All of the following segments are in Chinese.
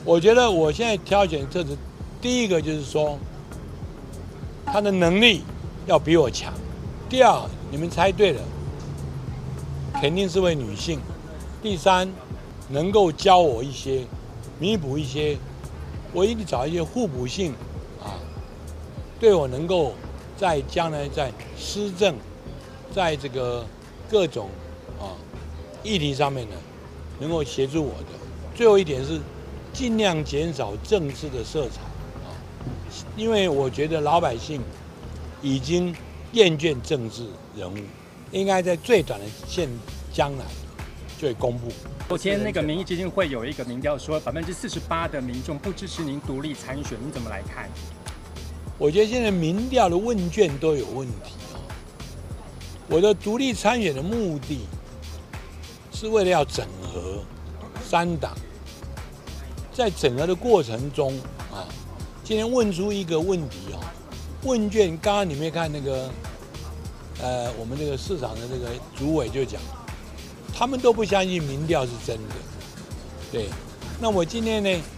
我觉得我现在挑选特质，第一个就是说，他的能力要比我强。第二，你们猜对了，肯定是位女性。第三，能够教我一些，弥补一些，我一定找一些互补性啊，对我能够在将来在施政，在这个各种议题上面呢，能够协助我的。最后一点是，尽量减少政治的色彩啊，因为我觉得老百姓已经厌倦政治人物，应该在最短的将来就会公布。 昨天那个民意基金会有一个民调说，48%的民众不支持您独立参选，你怎么来看？ 我觉得现在民调的问卷都有问题啊。我的独立参选的目的是为了要整合3党，在整合的过程中啊，今天问出一个问题啊，问卷刚刚你没看那个，我们这个市场的这个主委就讲，他们都不相信民调是真的，对。那我今天呢，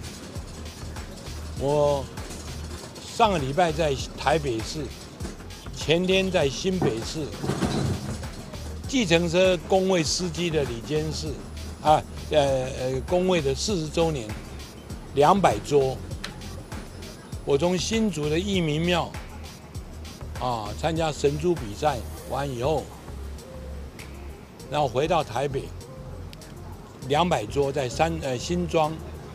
我上个礼拜在台北市，前天在新北市，计程车公卫司机的理监事，公卫的40周年，200桌。我从新竹的义民庙参加神猪比赛完以后，然后回到台北，200桌在新庄，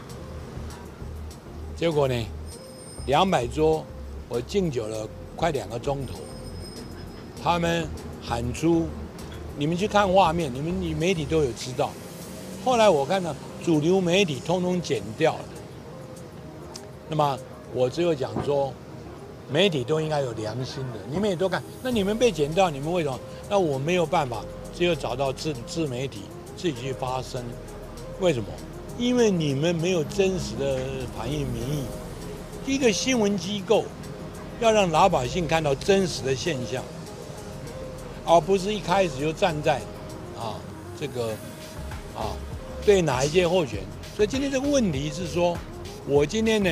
结果呢，200桌我敬酒了快2个钟头，他们喊出，你们去看画面，你媒体都有知道。后来我看到主流媒体通通剪掉了，那么我只有讲说，媒体都应该有良心的，你们也都看，那你们被剪掉，你们为什么？那我没有办法，只有找到自媒体自己去发声。为什么？因为你们没有真实的反映民意。一个新闻机构要让老百姓看到真实的现象，而不是一开始就站在对哪一届候选。所以今天这个问题是说，我今天呢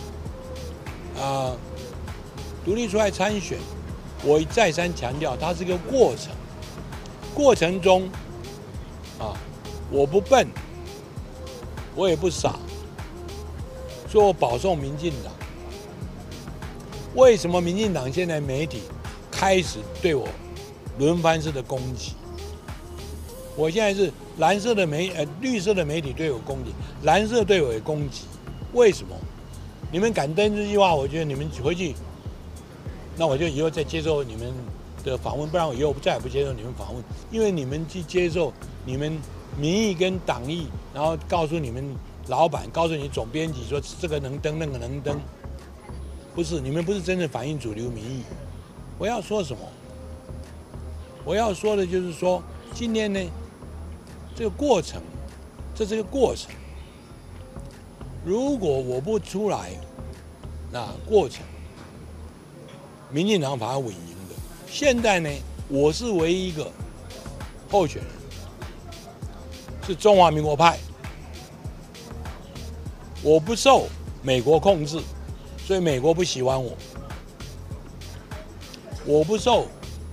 独立出来参选，我再三强调，它是一个过程。过程中我不笨，我也不傻，所以我保送民进党。为什么民进党现在媒体开始对我轮番式的攻击？我现在是绿色的媒体对我攻击，蓝色对我也攻击。为什么？你们敢登这句话，我觉得你们回去，那我就以后再接受你们的访问，不然我以后再也不接受你们访问，因为你们去接受你们民意跟党意，然后告诉你们老板，告诉你总编辑说这个能登，那个能登，不是，你们不是真正反映主流民意。我要说什么？我要说的就是说，今天呢，这个过程，这是个过程。如果我不出来，那过程，民进党反而稳赢的。现在呢，我是唯一一个候选人，是中华民国派，我不受美国控制，所以美国不喜欢我。我不受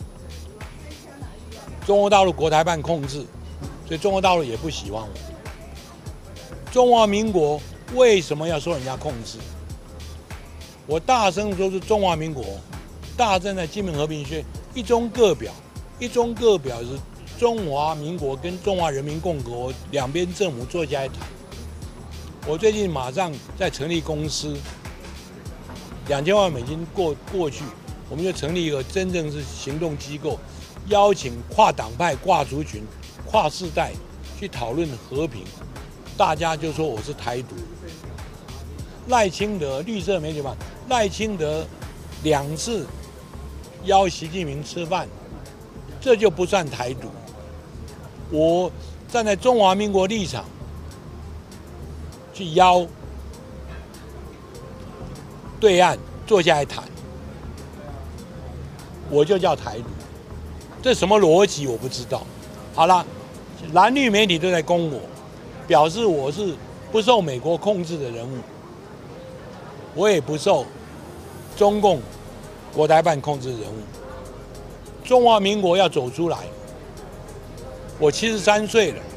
中国大陆国台办控制，所以中国大陆也不喜欢我。中华民国为什么要受人家控制？我大声说是中华民国，大正在基本和平宣一中各表，一中各表是中华民国跟中华人民共和国两边政府坐下来谈。我最近马上在成立公司，2000万美金过去，我们就成立一个真正是行动机构，邀请跨党派、跨族群、跨世代去讨论和平。大家就说我是台独。赖清德绿色媒体嘛，赖清德2次邀习近平吃饭，这就不算台独。我站在中华民国立场去邀对岸坐下来谈，我就叫台独。这什么逻辑我不知道。好了，蓝绿媒体都在攻我，表示我是不受美国控制的人物，我也不受中共国台办控制的人物。中华民国要走出来，我73岁了。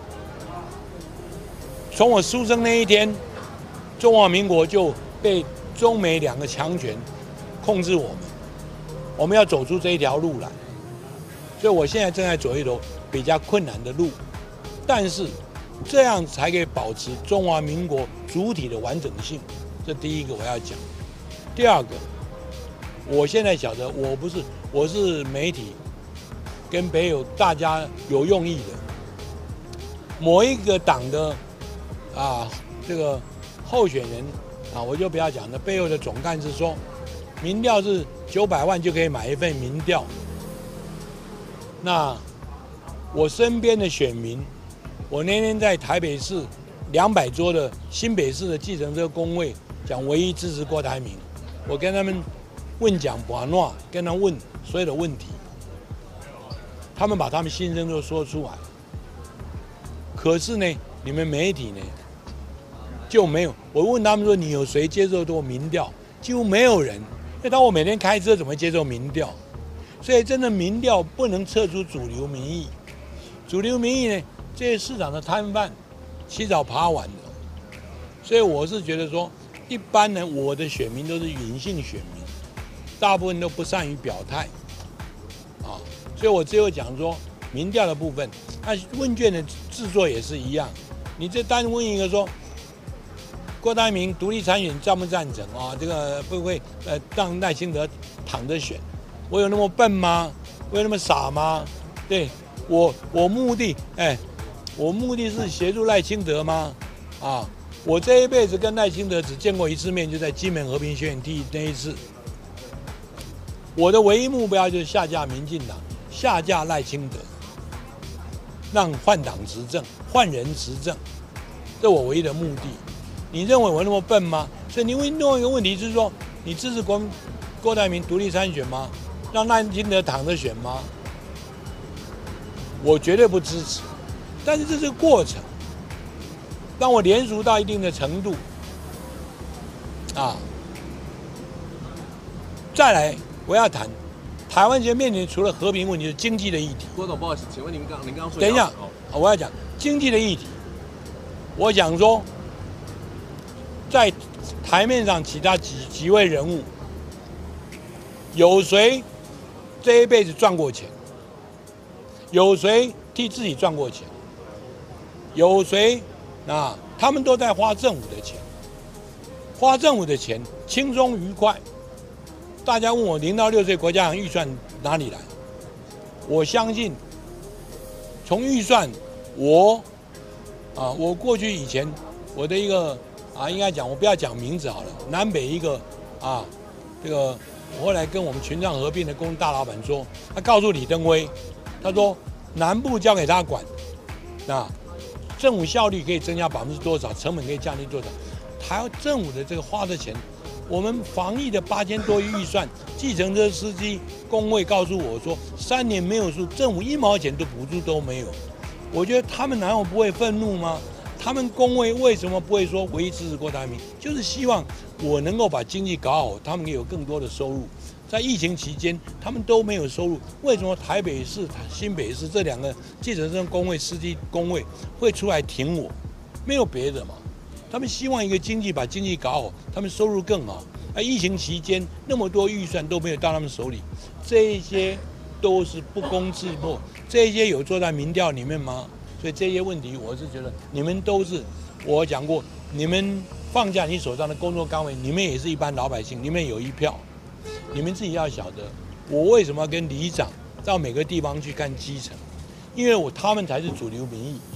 从我出生那一天，中华民国就被中美两个强权控制我们，我们要走出这一条路来。所以我现在正在走一条比较困难的路，但是这样才可以保持中华民国主体的完整性。这第一个我要讲。第二个，我现在晓得我是媒体跟别有大家有用意的，某一个党的这个候选人我就不要讲了，背后的总干事说，民调是900万就可以买一份民调。那我身边的选民，我那天在台北市200桌的新北市的计程车工会讲唯一支持郭台铭，我跟他们问讲把诺，跟他问所有的问题，他们把他们心声都说出来。可是呢，你们媒体呢就没有。我问他们说，你有谁接受过民调？几乎没有人。因为当我每天开车，怎么接受民调？所以真的民调不能测出主流民意。主流民意呢，这些市场的摊贩起早爬晚的。所以我是觉得说，一般呢，我的选民都是隐性选民，大部分都不善于表态，所以我只有讲说民调的部分。那问卷的制作也是一样，你这单问一个说，郭台铭独立参选赞不赞成这个会不会让赖清德躺着选？我有那么笨吗？我有那么傻吗？对我目的我目的是协助赖清德吗？我这一辈子跟赖清德只见过一次面，就在金门和平学院那一次。我的唯一目标就是下架民进党，下架赖清德，让换党执政，换人执政，这我唯一的目的。你认为我那么笨吗？所以你问另外一个问题是说，你支持郭台铭独立参选吗？让赖清德躺着选吗？我绝对不支持。但是这是个过程，当我连熟到一定的程度，再来我要谈台湾现在面临除了和平问题，就是经济的议题。 郭总，不好意思，请问您刚刚说， 等一下，我要讲经济的议题。我讲说，在台面上其他几位人物，有谁这一辈子赚过钱？有谁替自己赚过钱？有谁他们都在花政府的钱，花政府的钱轻松愉快。大家问我0到6岁国家预算哪里来？我相信，从预算我过去以前我的一个应该讲我不要讲名字好了，南北一个这个我后来跟我们群创合并的公司大老板说，他告诉李登辉，他说南部交给他管，政府效率可以增加多少，成本可以降低多少？台湾政府的这个花的钱，我们防疫的8000多亿预算，计程车司机工会告诉我说，3年没有数，政府1毛钱的补助都没有。我觉得他们难道不会愤怒吗？他们工会为什么不会说唯一支持郭台铭？就是希望我能够把经济搞好，他们可以有更多的收入。在疫情期间，他们都没有收入，为什么台北市、新北市这2个计程车工会、司机工会会出来挺我？没有别的嘛，他们希望一个把经济搞好，他们收入更好。疫情期间那么多预算都没有到他们手里，这些都是不攻自破。这些有做在民调里面吗？所以这些问题，我是觉得你们都是，我讲过，你们放下你手上的工作岗位，你们也是一般老百姓，你们有一票。你们自己要晓得，我为什么要跟里长到每个地方去看基层？因为他们才是主流民意。